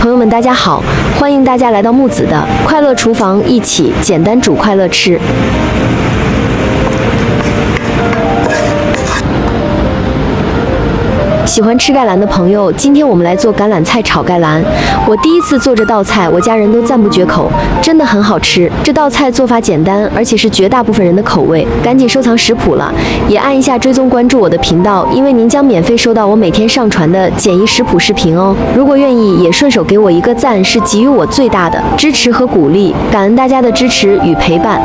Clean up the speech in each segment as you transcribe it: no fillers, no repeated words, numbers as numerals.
朋友们，大家好，欢迎大家来到木子的快乐厨房，一起简单煮快乐吃。喜欢吃盖兰的朋友，今天我们来做橄榄菜炒盖兰。我第一次做这道菜，我家人都赞不绝口，真的很好吃。这道菜做法简单，而且是绝大部分人的口味。赶紧收藏食谱了，也按一下追踪关注我的频道，因为您将免费收到我每天上传的简易食谱视频哦。如果愿意，也顺手给我一个赞，是给予我最大的支持和鼓励，感恩大家的支持与陪伴。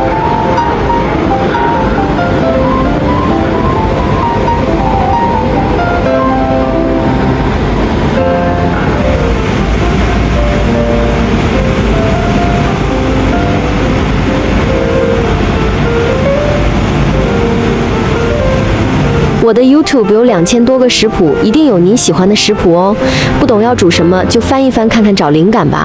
我的 YouTube 有2000多个食谱，一定有您喜欢的食谱哦。不懂要煮什么，就翻一翻看看，找灵感吧。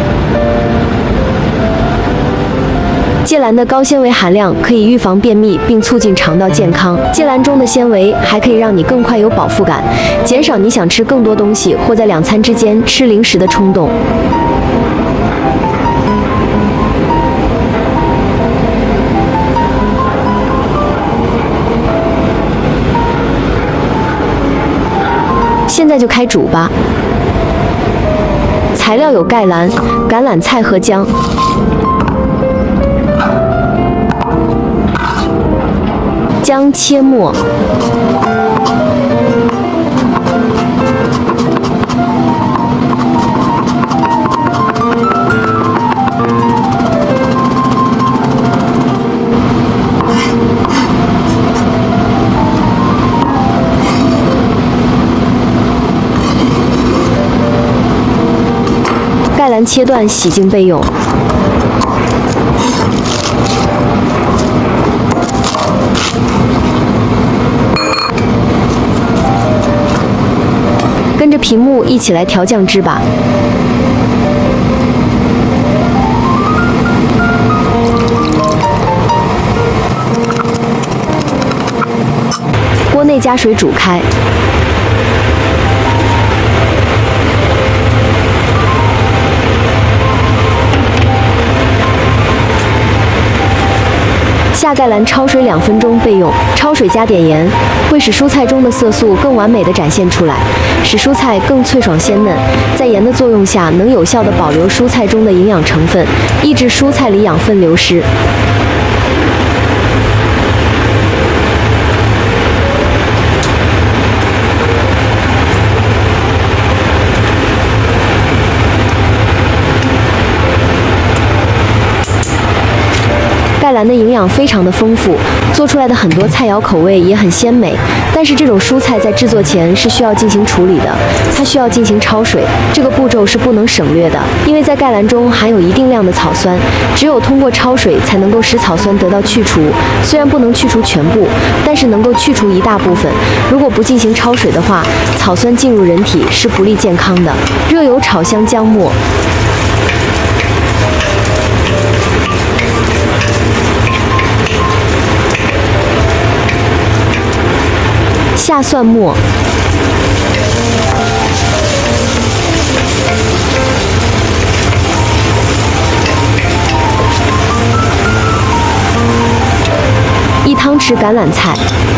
芥蓝的高纤维含量可以预防便秘，并促进肠道健康。芥蓝中的纤维还可以让你更快有饱腹感，减少你想吃更多东西或在2餐之间吃零食的冲动。现在就开煮吧。材料有盖兰、橄榄菜和姜。姜切末。盖兰切断，洗净备用。跟着屏幕一起来调酱汁吧。锅内加水煮开。下盖兰焯水2分钟备用。焯水加点盐，会使蔬菜中的色素更完美的展现出来，使蔬菜更脆爽鲜嫩。在盐的作用下，能有效的保留蔬菜中的营养成分，抑制蔬菜里养分流失。盖兰的营养非常的丰富，做出来的很多菜肴口味也很鲜美。但是这种蔬菜在制作前是需要进行处理的，它需要进行焯水，这个步骤是不能省略的，因为在盖兰中含有一定量的草酸，只有通过焯水才能够使草酸得到去除。虽然不能去除全部，但是能够去除一大部分。如果不进行焯水的话，草酸进入人体是不利健康的。热油炒香姜末。下蒜末，1汤匙橄榄菜，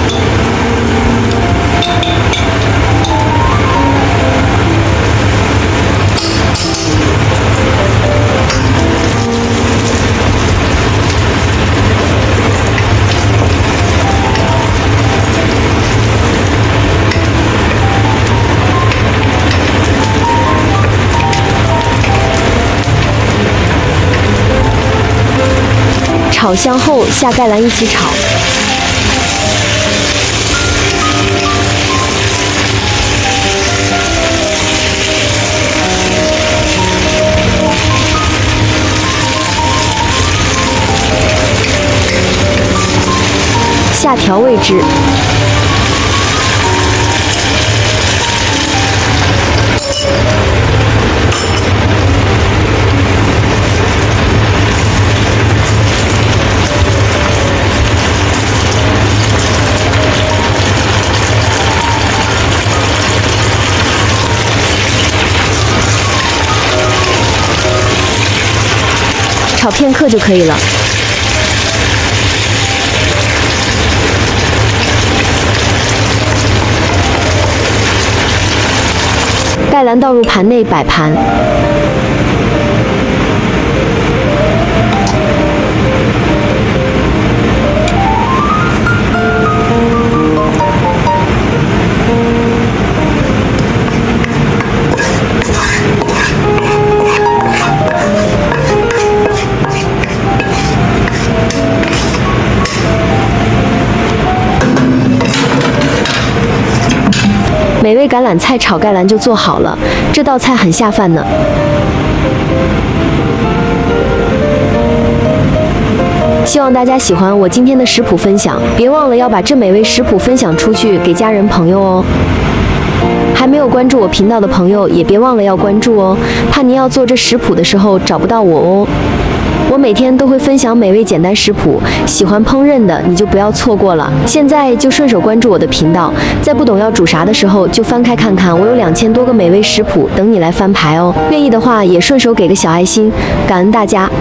炒香后下盖兰一起炒。下调味汁。 炒片刻就可以了。盖兰倒入盘内摆盘。美味橄榄菜炒盖兰就做好了，这道菜很下饭呢。希望大家喜欢我今天的食谱分享，别忘了要把这美味食谱分享出去给家人朋友哦。还没有关注我频道的朋友也别忘了要关注哦，怕您要做这食谱的时候找不到我哦。我每天都会分享美味简单食谱，喜欢烹饪的你就不要错过了。现在就顺手关注我的频道，在不懂要煮啥的时候就翻开看看，我有2000多个美味食谱等你来翻牌哦。愿意的话也顺手给个小爱心，感恩大家。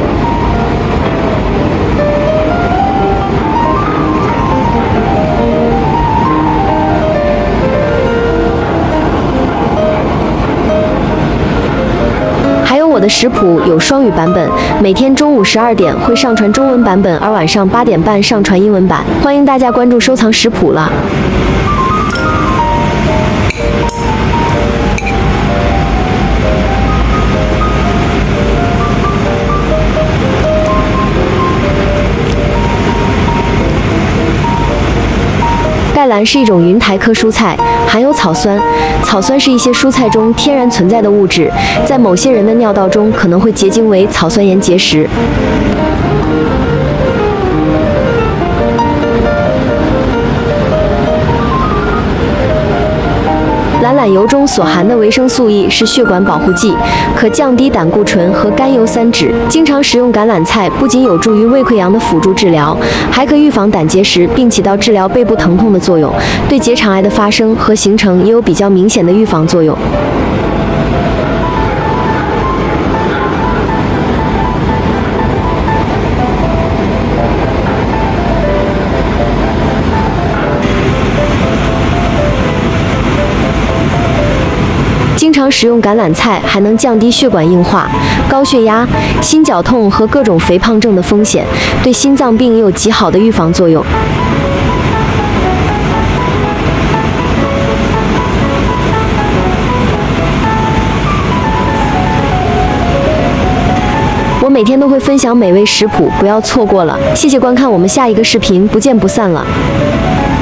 我的食谱有双语版本，每天中午12点会上传中文版本，而晚上8点半上传英文版。欢迎大家关注收藏食谱了。盖兰是一种云台科蔬菜，含有草酸。草酸是一些蔬菜中天然存在的物质，在某些人的尿道中可能会结晶为草酸盐结石。橄榄油中所含的维生素 E 是血管保护剂，可降低胆固醇和甘油三酯。经常食用橄榄菜不仅有助于胃溃疡的辅助治疗，还可预防胆结石，并起到治疗背部疼痛的作用。对结肠癌的发生和形成也有比较明显的预防作用。经常食用橄榄菜还能降低血管硬化、高血压、心绞痛和各种肥胖症的风险，对心脏病也有极好的预防作用。我每天都会分享美味食谱，不要错过了。谢谢观看，我们下一个视频不见不散了。